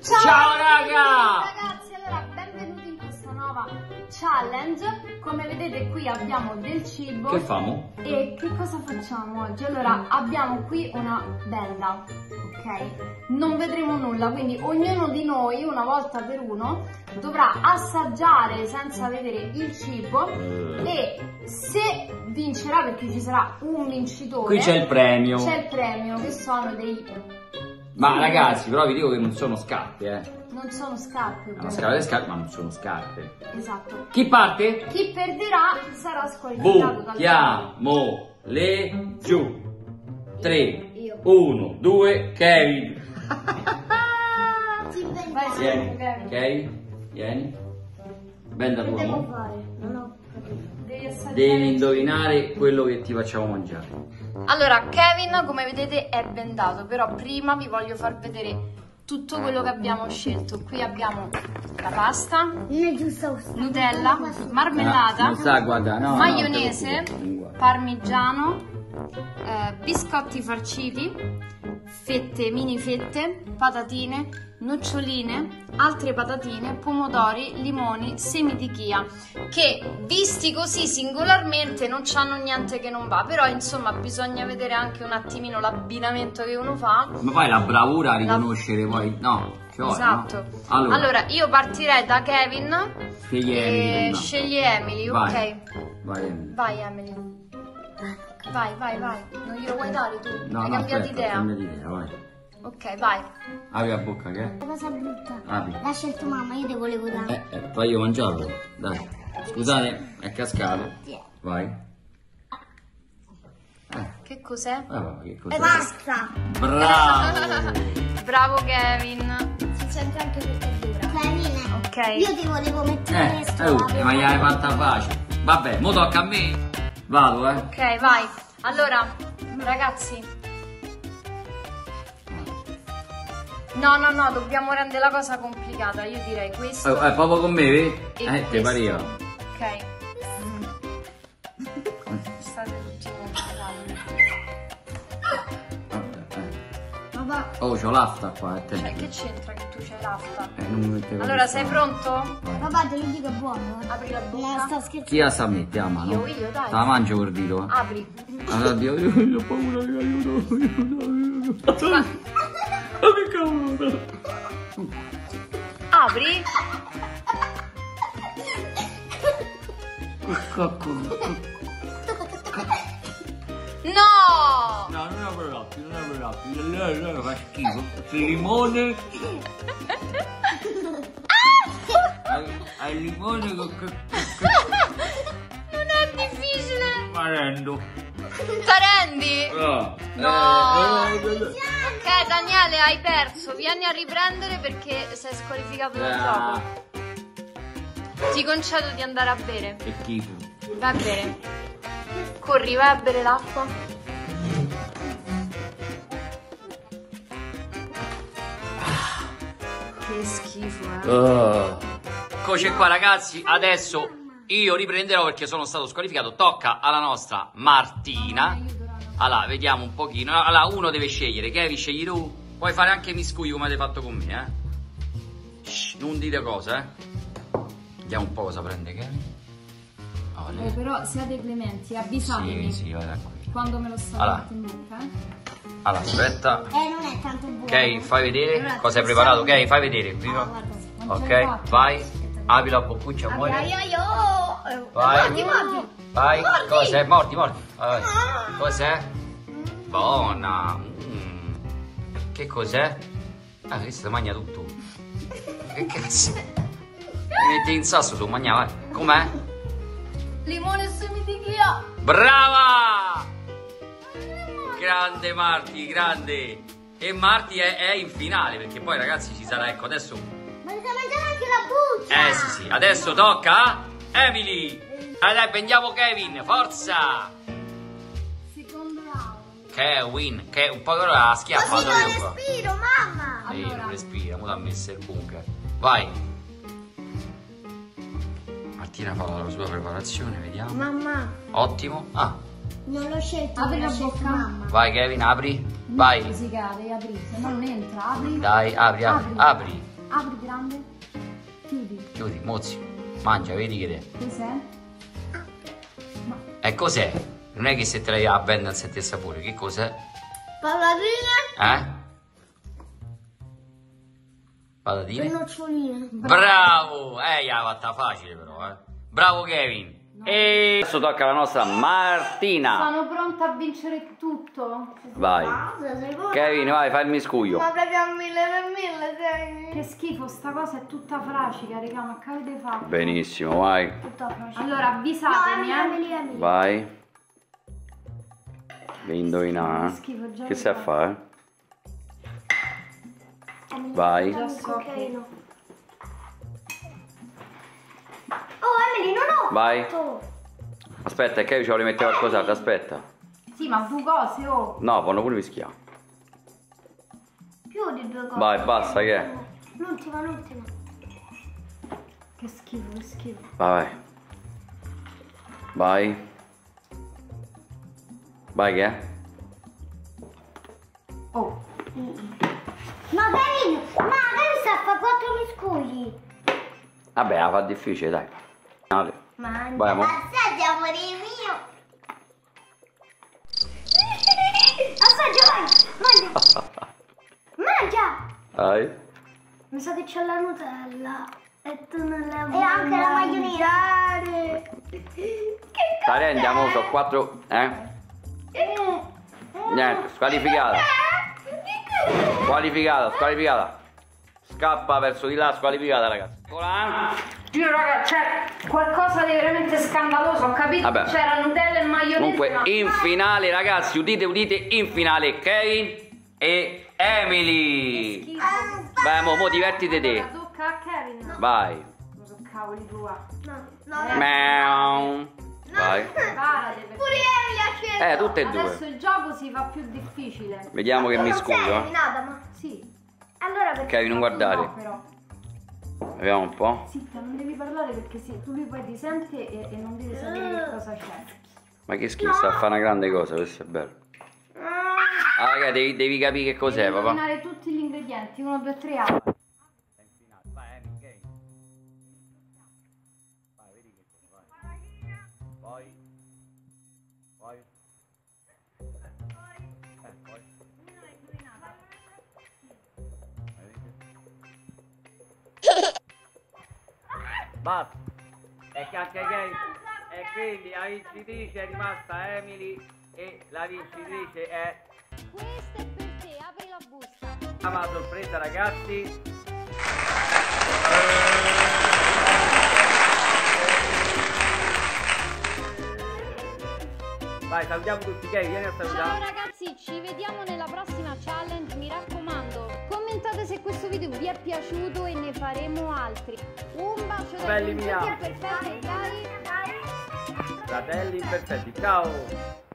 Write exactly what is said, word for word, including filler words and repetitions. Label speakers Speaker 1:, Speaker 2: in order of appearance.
Speaker 1: Ciao,
Speaker 2: Ciao raga!
Speaker 1: Ragazzi, allora benvenuti in questa nuova challenge. Come vedete qui abbiamo del cibo.
Speaker 2: Che famo?
Speaker 1: E che cosa facciamo oggi? Allora abbiamo qui una benda, ok? Non vedremo nulla, quindi ognuno di noi una volta per uno dovrà assaggiare senza vedere il cibo e se vincerà, perché ci sarà un vincitore,
Speaker 2: Qui c'è il premio.
Speaker 1: c'è il premio che sono dei...
Speaker 2: Ma ragazzi, però vi dico che non sono scarpe, eh.
Speaker 1: Non sono scarpe,
Speaker 2: No,
Speaker 1: ovviamente.
Speaker 2: scarpe, scarpe, ma non sono scarpe.
Speaker 1: Esatto.
Speaker 2: Chi parte?
Speaker 1: Chi perderà sarà squalificato dal
Speaker 2: Buttiamole giù. tre,
Speaker 1: Io.
Speaker 2: uno, due, Kevin.
Speaker 1: Vai,
Speaker 2: Vieni,
Speaker 1: Kevin.
Speaker 2: Kevin, vieni. Benda tua, mo.
Speaker 1: fare? Non ho capito. Devi assaggiare.
Speaker 2: Devi indovinare quello che ti facciamo mangiare.
Speaker 1: Allora, Kevin, come vedete, è bendato, però prima vi voglio far vedere tutto quello che abbiamo scelto. Qui abbiamo la pasta, Nutella, marmellata,
Speaker 2: Non sta a guardare, no, no,
Speaker 1: maionese,
Speaker 2: te lo giuro, non guarda.
Speaker 1: parmigiano, eh, biscotti farciti, fette, mini fette, patatine, noccioline, altre patatine, pomodori, limoni, semi di chia, che visti così singolarmente non c'hanno niente che non va, però insomma bisogna vedere anche un attimino l'abbinamento che uno fa.
Speaker 2: Ma poi la bravura a riconoscere poi, no, ci vuole,
Speaker 1: Esatto.
Speaker 2: no? Allora,
Speaker 1: Allora, io partirei da Kevin.
Speaker 2: scegli
Speaker 1: e
Speaker 2: Emily prima.
Speaker 1: scegli Emily,
Speaker 2: Vai.
Speaker 1: ok?
Speaker 2: Vai Emily.
Speaker 1: Vai Emily. Vai, vai, vai. Non glielo vuoi dare tu?
Speaker 2: No,
Speaker 1: Hai
Speaker 2: no,
Speaker 1: cambiato
Speaker 2: aspetta,
Speaker 1: idea?
Speaker 2: cambiato idea, vai.
Speaker 1: Ok, vai.
Speaker 2: Apri la bocca che è?
Speaker 3: La cosa brutta.
Speaker 2: Apri.
Speaker 3: L'ha scelto mamma, io te volevo dare.
Speaker 2: Eh, eh, poi io mangiarlo. Dai. Scusate, è cascato. Vai. Eh,
Speaker 1: Che cos'è?
Speaker 2: eh, vabbè, che cos'è?
Speaker 3: E basta.
Speaker 2: Bravo!
Speaker 1: Bravo Kevin.
Speaker 3: Si sente anche perché è dura. Kevin,
Speaker 1: Ok.
Speaker 3: io ti volevo mettere
Speaker 2: Eh,
Speaker 3: questo.
Speaker 2: eh, oh, ma gli hai fatta facile. Vabbè, mo tocca a me. Vado, eh.
Speaker 1: Ok, vai. Allora, ragazzi. No, no, no, dobbiamo rendere la cosa complicata. Io direi questo.
Speaker 2: Eh, eh, proprio con me, vedi?
Speaker 1: e
Speaker 2: Eh, ti
Speaker 1: questo.
Speaker 2: pareva.
Speaker 1: Ok. State tutti complicati.
Speaker 2: Vabbè, eh.
Speaker 3: Papà,
Speaker 2: Oh, c'ho l'afta qua, eh, te.
Speaker 1: Cioè, che c'entra che tu c'hai l'afta?
Speaker 2: Eh, non mi metteva
Speaker 1: Allora,
Speaker 2: questa
Speaker 1: sei
Speaker 2: mano.
Speaker 1: pronto?
Speaker 2: Vai.
Speaker 3: papà, te lo dico è buono. eh.
Speaker 1: Apri la
Speaker 3: Non
Speaker 1: bocca.
Speaker 3: sto scherzando.
Speaker 2: Chi la sa mettere a mano?
Speaker 1: Io, io, dai.
Speaker 2: Te la mangio col dito, eh.
Speaker 1: Apri.
Speaker 2: Allora, Dio, io io ho paura che aiuto, aiuto, aiuto.
Speaker 1: Ma-
Speaker 2: Ma che cavolo?
Speaker 1: Apri. No!
Speaker 2: No, non apro l'occhio, non apro l'occhio. Lei, lei fa schifo. C'è il limone. Hai il limone con che...
Speaker 1: Non è difficile.
Speaker 2: Ma rendo.
Speaker 1: Tarendi?
Speaker 2: No.
Speaker 1: No.
Speaker 2: Eh, eh, eh,
Speaker 1: Ok, Daniele, hai perso. Vieni a riprendere perché sei squalificato dal
Speaker 2: Ah,
Speaker 1: gioco. Ti concedo di andare a bere.
Speaker 2: che schifo.
Speaker 1: Vai a bere. Corri, vai a bere l'acqua. Che schifo, eh.
Speaker 2: Oh. Eccoci qua ragazzi, adesso io riprenderò perché sono stato squalificato. Tocca alla nostra Martina. Allora, vediamo un pochino. Allora, uno deve scegliere. Kevin, scegli tu. Puoi fare anche miscugli come avete fatto con me, eh. Shh, non dite cose, eh. Vediamo un po' cosa prende Kevin. Oh,
Speaker 1: Eh, però siate clementi, avvisatemi
Speaker 2: sì, sì, vai tranquillo.
Speaker 1: quando me lo state
Speaker 2: Allora.
Speaker 1: in bocca, eh.
Speaker 2: Allora, aspetta.
Speaker 3: Eh, non è tanto buono.
Speaker 2: Ok, fai vedere
Speaker 3: Allora,
Speaker 2: cosa hai
Speaker 3: ti
Speaker 2: preparato.
Speaker 3: serve-
Speaker 2: Ok, fai vedere
Speaker 3: Ah,
Speaker 2: prima.
Speaker 3: guarda.
Speaker 1: Non ce l'hai
Speaker 2: Ok,
Speaker 1: fatta.
Speaker 2: vai. Apri la boccuccia,
Speaker 3: Ai,
Speaker 2: muore.
Speaker 3: ai, ai, oh. Eh,
Speaker 2: Vai.
Speaker 3: Mordi, mordi.
Speaker 2: Vai,
Speaker 3: Mordi.
Speaker 2: cos'è? Mordi, mordi. Vai. Cos'è? Buona. Mm. Che cos'è? Ah, questo mangia tutto. Che cazzo? Mi metti in sasso su mangia, vai. Com'è?
Speaker 1: Limone e semi di chia.
Speaker 2: Brava! Grande Marti, grande. E Marti è, è in finale perché poi ragazzi ci sarà, ecco, adesso.
Speaker 3: Ma devi mangiare anche la buccia.
Speaker 2: Eh sì sì, adesso tocca a Emily. Dai dai, prendiamo Kevin, forza!
Speaker 1: Secondo round.
Speaker 2: Kevin, che un po' d'ora la schiaffa
Speaker 3: Così
Speaker 2: do
Speaker 3: non
Speaker 2: io qua.
Speaker 3: respiro, mamma.
Speaker 2: Sì,
Speaker 1: Allora.
Speaker 2: non respira, mo t'ha messo il bunker. Vai. Martina fa la sua preparazione, vediamo.
Speaker 3: Mamma,
Speaker 2: Ottimo. Ah,
Speaker 3: non l'ho scelto,
Speaker 1: Apri
Speaker 3: l'ho
Speaker 1: la
Speaker 3: scelto
Speaker 1: bocca.
Speaker 3: mamma.
Speaker 2: vai Kevin, apri. Vai.
Speaker 1: Rosicare, apri, se no non entra, apri.
Speaker 2: Dai, apri, apri, apri.
Speaker 1: Apri grande. Chiudi.
Speaker 2: Chiudi, mozzi. Mangia, vedi che è.
Speaker 1: Cos'è? Ma...
Speaker 2: E cos'è? Non è che se te la a benda non senti il sapore, che cos'è?
Speaker 3: Patatine.
Speaker 2: Eh? Patatine?
Speaker 3: Noccioline.
Speaker 2: Bravo! Eh, la fatta facile però, eh. Bravo Kevin. No. E adesso tocca alla nostra Martina.
Speaker 1: Sono pronta a vincere tutto.
Speaker 2: Vai. Kevin, vai, fai il miscuglio.
Speaker 3: Ma proprio mille per mille, sei.
Speaker 1: Che schifo, sta cosa è tutta fracica, raga, ma che avete fatto?
Speaker 2: Benissimo, vai.
Speaker 3: Tutta fracica.
Speaker 1: Allora, avvisatemi,
Speaker 3: no,
Speaker 1: eh.
Speaker 3: Emily, Emily.
Speaker 2: Vai. Devi indovinare.
Speaker 1: Che schifo, già
Speaker 2: Che
Speaker 1: lo
Speaker 2: sai a
Speaker 1: so.
Speaker 2: fare? Vai.
Speaker 1: Già so che...
Speaker 3: Oh, Emily, non ho
Speaker 2: Vai.
Speaker 3: fatto.
Speaker 2: Aspetta, che io ci voglio mettere qualcos'altro, aspetta.
Speaker 1: Sì, ma due cose, oh.
Speaker 2: No, vanno pure mischiare.
Speaker 3: Più di due cose.
Speaker 2: Vai, basta, che è?
Speaker 3: L'ultima, l'ultima.
Speaker 1: Che schifo, che schifo.
Speaker 2: Vai, vai. Vai. Vai, che è?
Speaker 1: Oh.
Speaker 3: Ma carino, ma adesso sta a fare quattro miscugli.
Speaker 2: Vabbè, la fa difficile, dai. Vale.
Speaker 3: Mangia.
Speaker 2: Vai, amore.
Speaker 3: Assaggia, amore mio. Assaggia, vai. Mangia. Mangia.
Speaker 2: Vai.
Speaker 3: Mi sa che c'è la Nutella. E tu non la vuoi. E anche la maionese.
Speaker 2: Dai, andiamo, sono quattro. Eh? Niente, squalificata. Squalificata, squalificata. Scappa verso di là, squalificata, ragazzi.
Speaker 1: Io, raga, c'è qualcosa di veramente scandaloso, ho capito?
Speaker 2: Vabbè.
Speaker 1: C'era Nutella e maionese.
Speaker 2: Comunque,
Speaker 1: ma...
Speaker 2: in finale, ragazzi, udite, udite, in finale Kevin e Emily. Vai, mo, mo divertiti te.
Speaker 1: Allora, tocca a Kevin.
Speaker 2: Vai.
Speaker 1: Non so cavoli tua.
Speaker 3: No, no,
Speaker 1: Eh.
Speaker 2: Meow. Vai.
Speaker 1: Parate, perché...
Speaker 3: Pure Emily ha scelto.
Speaker 2: Eh, tutte e
Speaker 1: Adesso
Speaker 2: due.
Speaker 1: il gioco si fa più difficile.
Speaker 2: Vediamo che
Speaker 3: Tu
Speaker 2: mi
Speaker 3: non sei
Speaker 2: scudo. eh.
Speaker 3: eliminata, ma...
Speaker 1: Sì.
Speaker 3: Allora perché...
Speaker 2: Kevin, non guardare.
Speaker 1: No, però.
Speaker 2: Vediamo un po'.
Speaker 1: Zitta, non devi parlare perché se tu lui poi ti sente e, e non devi sapere che cosa c'è.
Speaker 2: Ma che schifo, sta a fare una grande cosa, questo è bello. Ah, raga, devi, devi capire che cos'è,
Speaker 1: Devi
Speaker 2: papà.
Speaker 1: indovinare tutti gli ingredienti, uno, due, tre, apri.
Speaker 2: Poi, poi, eh, poi. Basta. E che anche Kevin. E quindi la vincitrice è rimasta Emily e la vincitrice è...
Speaker 1: Questo è per te, apri la busta.
Speaker 2: Una sorpresa, ragazzi. Vai, salutiamo tutti, Kevin, vieni a
Speaker 1: Ciao
Speaker 2: salutare.
Speaker 1: ragazzi, ci vediamo nella prossima challenge, mi raccomando. Commentate se questo video vi è piaciuto e ne faremo altri. Un bacio da
Speaker 2: Belli
Speaker 1: tutti
Speaker 2: miau.
Speaker 1: e perfetti, dai.
Speaker 2: Fratelli imperfetti, ciao.